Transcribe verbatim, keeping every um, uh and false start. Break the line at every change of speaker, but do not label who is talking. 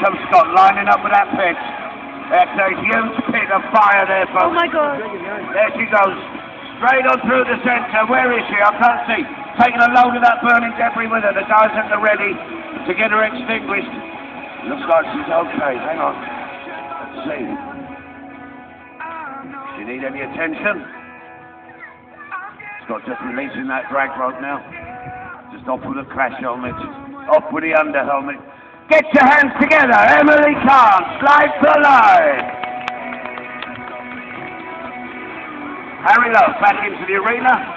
comes Scott, lining up with that pitch. That's a huge pit of fire there, folks.
Oh my God.
There she goes. Straight on through the centre. Where is she? I can't see. Taking a load of that burning debris with her. The guys at the ready to get her extinguished. Looks like she's okay. Hang on. Let's see. Do you need any attention? Scott just releasing that drag rope now. Just off with the crash helmet. Off with the under helmet. Get your hands together. Emily Khan, slide for life. Harry Love back into the arena.